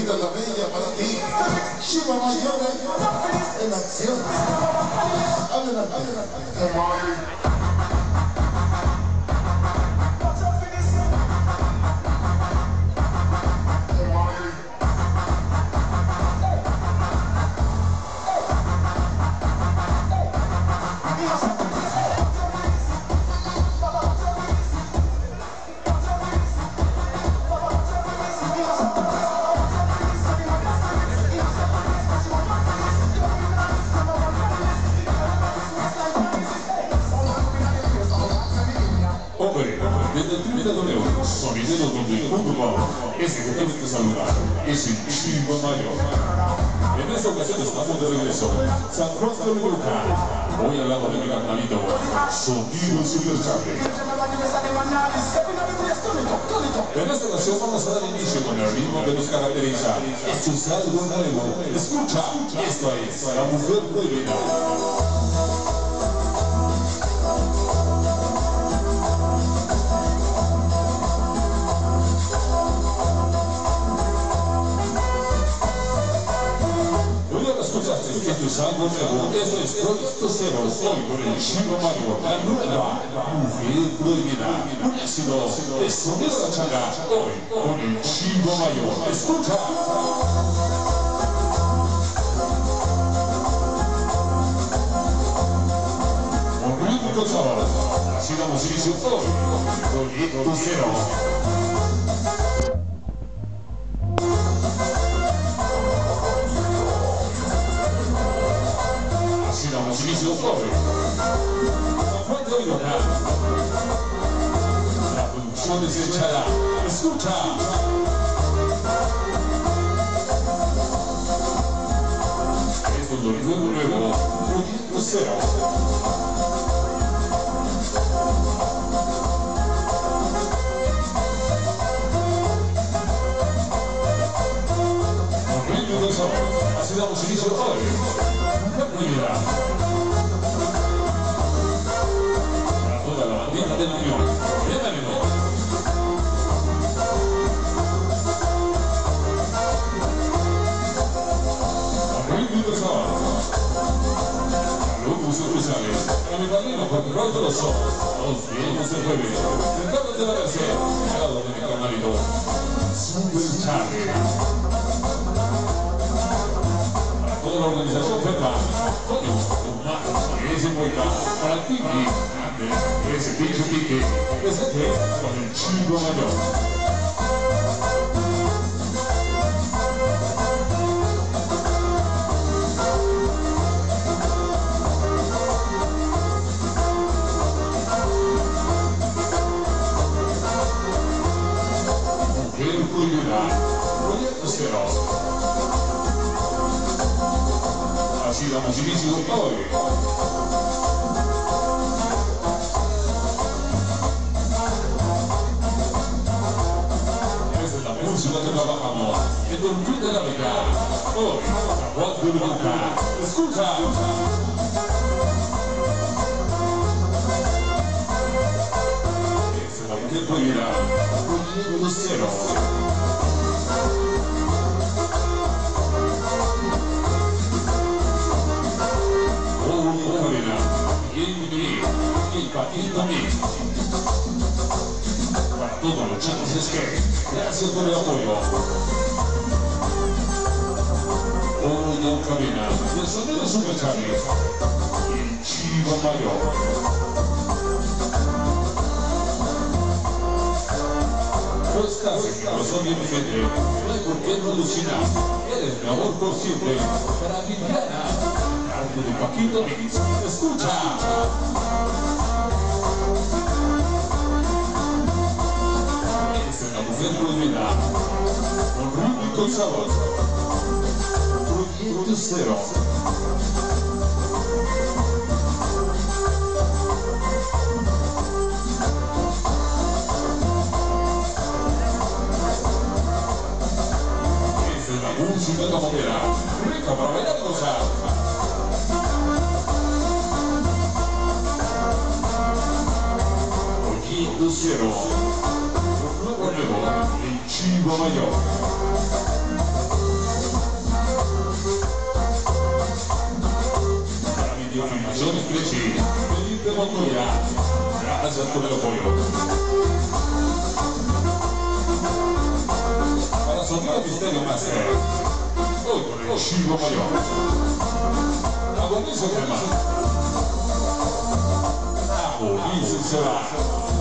vida la bella para ti. Chiva Mayor en acción. Adelante. Desde el 30 de enero, sonidero donde el mundo va, ese que tenemos que saludar, es el Chiva Mayor. En esta ocasión estamos de regreso, San Juan de Luca, hoy al lado de mi carnalito, Sonido Superchable. En esta ocasión vamos a dar inicio con el ritmo que nos caracteriza. Esto es algo nuevo, escucha, esto es La Mujer Prohibida. Esto es algo nuevo, esto es Proyecto Cero, hoy con el Chiva Mayor, la nueva Mujer Prohibida, un éxito de Sonido La Changa, hoy con el Chiva Mayor, escucha. Un rítmico sabor, así damos inicio hoy, Proyecto Cero. Damos inicio hoy. San Juan de Luca. La producción es echada. Escucha. Esto es lo nuevo. Proyecto Cero. Ritmo de sabor. Así damos inicio hoy. Prohibida. Para toda la bandita de la Unión. Bienvenido. Ritmo de sabor. Saludos especiales para mi padrino Juan Carlos los Ojos. Nos vemos el jueves. Encantos de la García. Al lado de mi carnalito Superchable. Toda la organización Ferma, Antonio, Omar, ese Moita, para el Piqui, ese pinche Pique, presente con el Chiva Mayor. Mujer Prohibida, Proyecto Cero. Así damos inicio hoy. Esta es la música que trabajamos en el Club de la Vega. Hoy, San Juan de Luca. Escucha. Esta es la Mujer Prohibida. Proyecto Cero. Y también para todos los chicos es que gracias por el apoyo. Hoy en cabina de Sonido Superchable y el Chiva Mayor. Pues casi que no son bien gente, no hay por qué no alucinar. Eres mi amor por siempre para Viviana. De Paquito Mix, escucha. Esta es la Mujer Prohibida, con rítmico sabor. Proyecto Cero. Esta es la música camonera, rica para bailar y gozar. Proyecto Cero, nuevo, el Chiva Mayor. montoya. Gracias por el apoyo. Para Sonido Misterio Master. Hoy con el Chivo Mayor. Agonizo tema. Agonizo será.